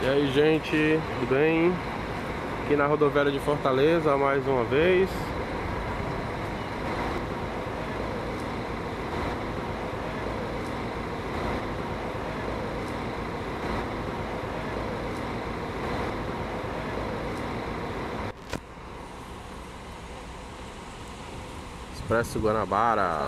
E aí, gente, tudo bem? Aqui na rodoviária de Fortaleza mais uma vez. Expresso Guanabara.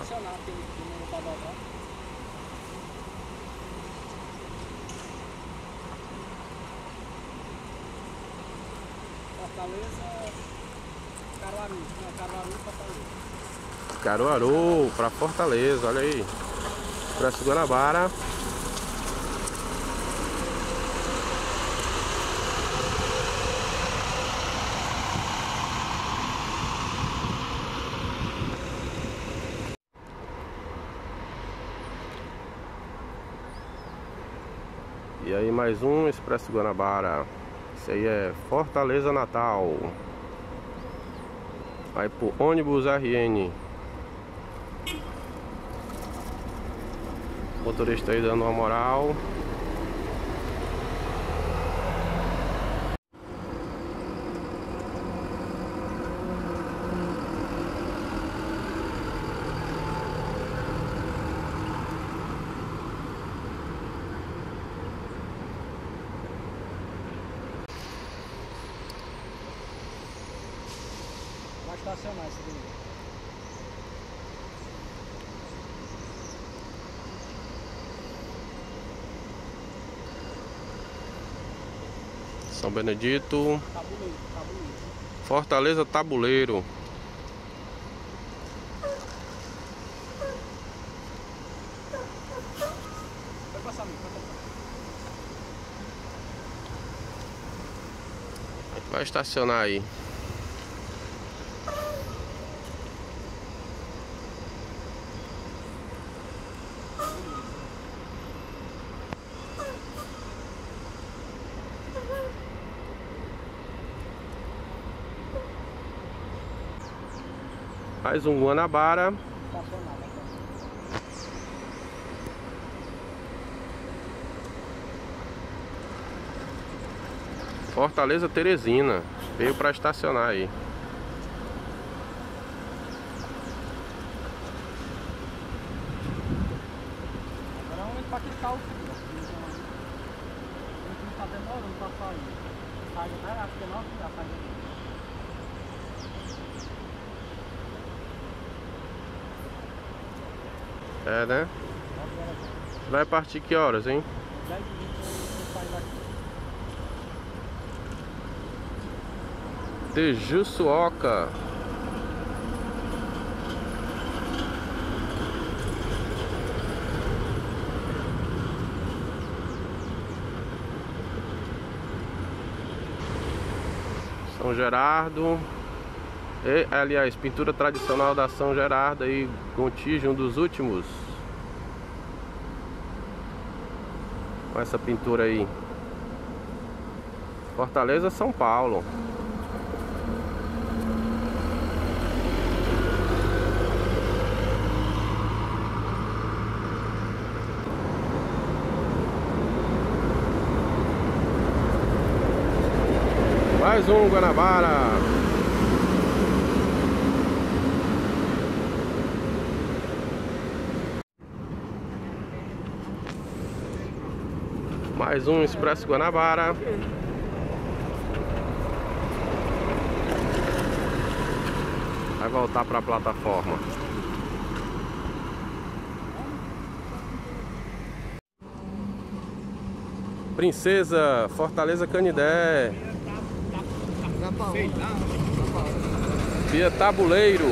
Fortaleza, Caruaru, Caruaru, Fortaleza. Caruaru para Fortaleza, olha aí. Expresso Guanabara. E aí mais um Expresso Guanabara. Esse aí é Fortaleza Natal. Vai pro ônibus RN. O motorista aí dando uma moral. Vai estacionar esse daí. São Benedito. Tabuleiro. Fortaleza Tabuleiro. Vai passar, amigo, vai passar. Vai estacionar aí. Mais um Guanabara. Estacionar, vai passar. Fortaleza Teresina. Veio para estacionar aí. Agora vamos impactar o fio. O fio tá demorando pra sair. Sai, né? Acho que não, já sai daqui. É, né? Vai partir que horas, hein? 10 e 20 eu saio daqui. Tejuçuoca. São Gerardo. E, aliás, pintura tradicional da São Gerardo aí, Gontijo, um dos últimos. Com essa pintura aí. Fortaleza, São Paulo. Mais um Guanabara. Mais um Expresso Guanabara. Vai voltar para a plataforma. Princesa, Fortaleza Canidé. Via Tabuleiro.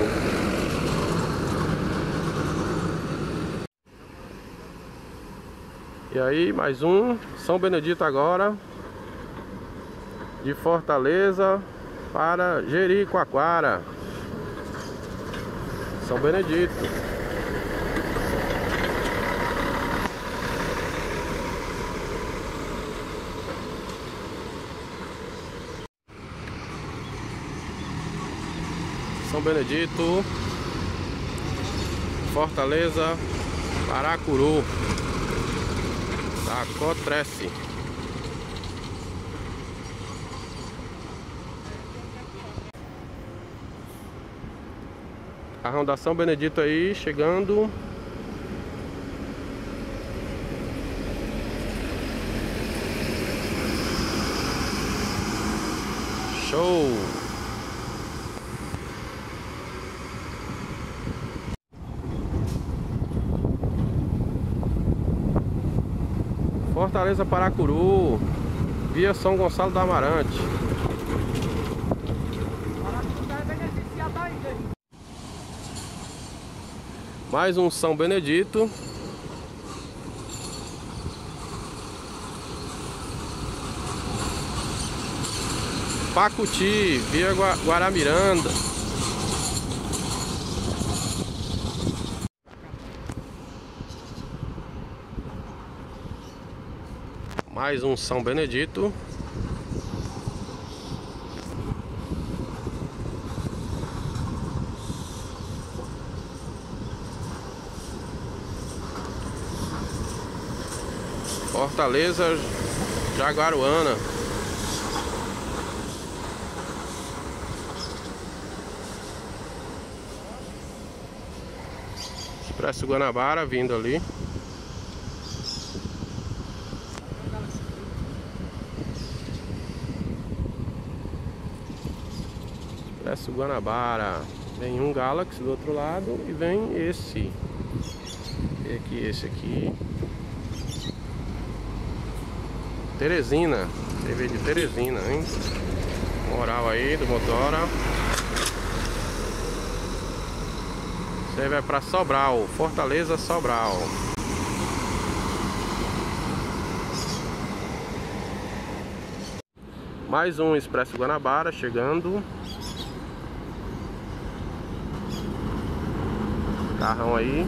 E aí, mais um São Benedito agora. De Fortaleza para Jericoacoara. São Benedito. São Benedito, Fortaleza, Paracuru, Tacotrece. Carrão da São Benedito aí, chegando. Show! Fortaleza Paracuru, via São Gonçalo do Amarante. Mais um São Benedito. Pacuti, via Guaramiranda. Mais um São Benedito. Fortaleza Jaguaruana. Expresso Guanabara vindo ali. Expresso Guanabara. Vem um Galaxy do outro lado e vem esse. E aqui, esse aqui. Teresina, TV de Teresina, hein? Moral aí do Motora. Você vai pra Sobral, Fortaleza Sobral. Mais um Expresso Guanabara chegando. Carrão aí.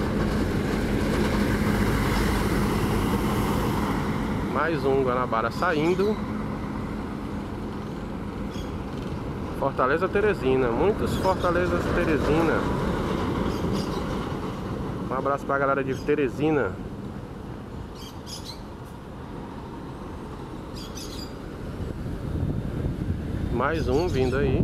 Mais um Guanabara saindo. Fortaleza Teresina. Muitos Fortalezas Teresina. Um abraço pra galera de Teresina. Mais um vindo aí.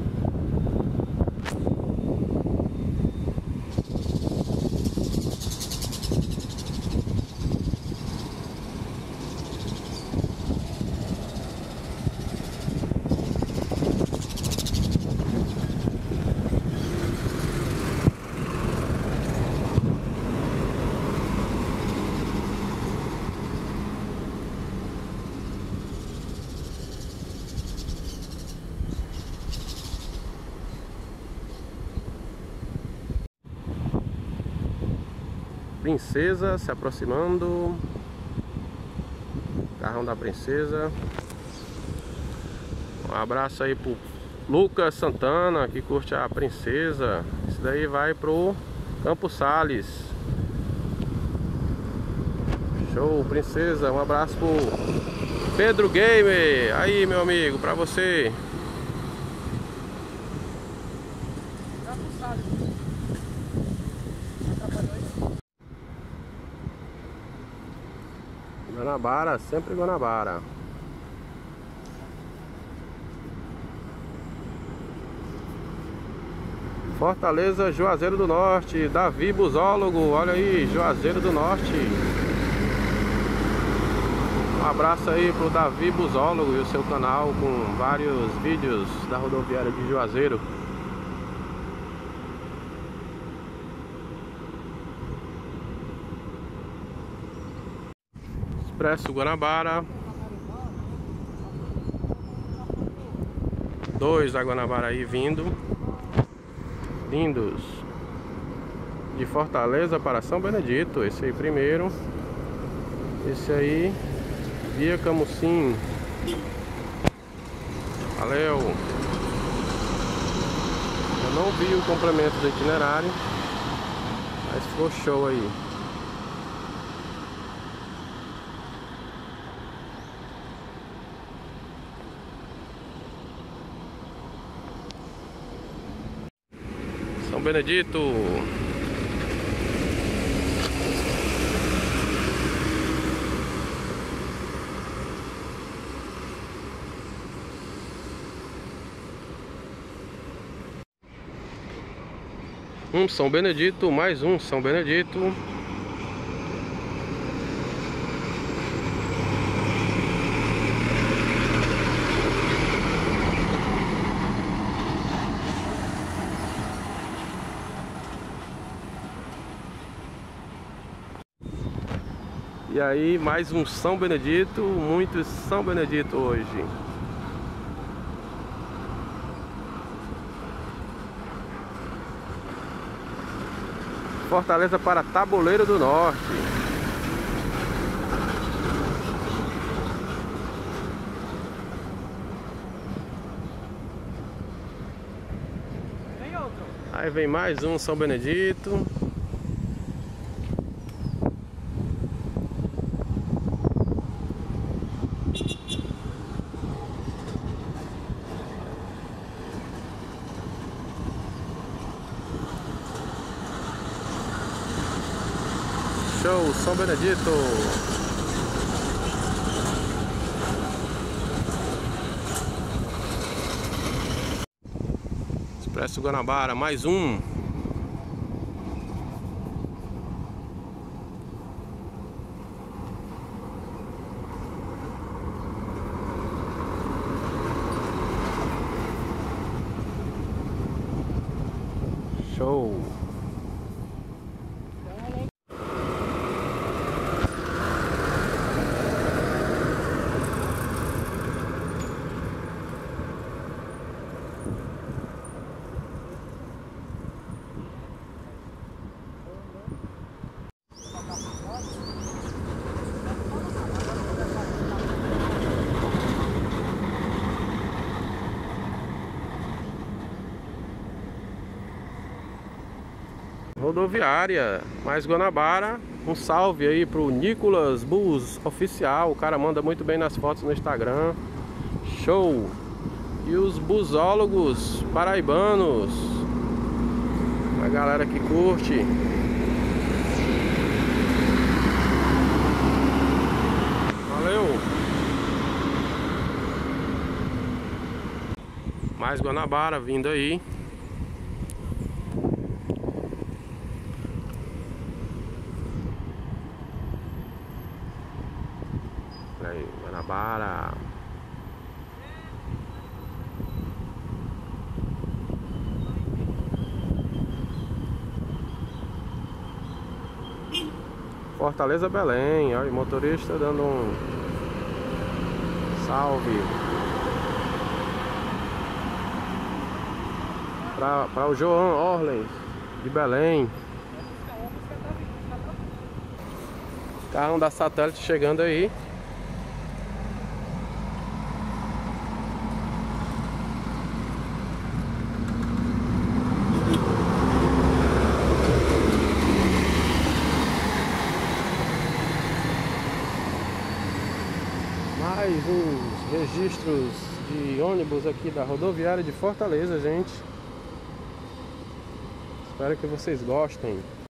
Princesa se aproximando. Carrão da Princesa. Um abraço aí pro Lucas Santana, que curte a Princesa. Esse daí vai pro Campos Sales. Show, Princesa. Um abraço pro Pedro Gamer. Aí, meu amigo, pra você. Guanabara, sempre Guanabara. Fortaleza, Juazeiro do Norte, Davi Busólogo, olha aí, Juazeiro do Norte. Um abraço aí pro Davi Busólogo e o seu canal com vários vídeos da rodoviária de Juazeiro. Expresso Guanabara. Dois da Guanabara aí vindo. Lindos. De Fortaleza para São Benedito. Esse aí primeiro. Esse aí via Camusim. Valeu. Eu não vi o complemento do itinerário, mas ficou show aí. São Benedito. Um São Benedito, mais um São Benedito. E aí, mais um São Benedito, muitos São Benedito hoje. Fortaleza para Taboleiro do Norte. Vem outro. Aí vem mais um São Benedito. Show, São Benedito. Expresso Guanabara, mais um. Show. Rodoviária, mais Guanabara. Um salve aí pro Nicolas Bus Oficial. O cara manda muito bem nas fotos no Instagram. Show! E os busólogos paraibanos, a galera que curte. Valeu! Mais Guanabara vindo aí. Aí, Guanabara. Fortaleza, Belém. Olha, o motorista dando um salve para o João Orley de Belém. Carrão da Satélite chegando aí. Mais uns registros de ônibus aqui da rodoviária de Fortaleza, gente. Espero que vocês gostem.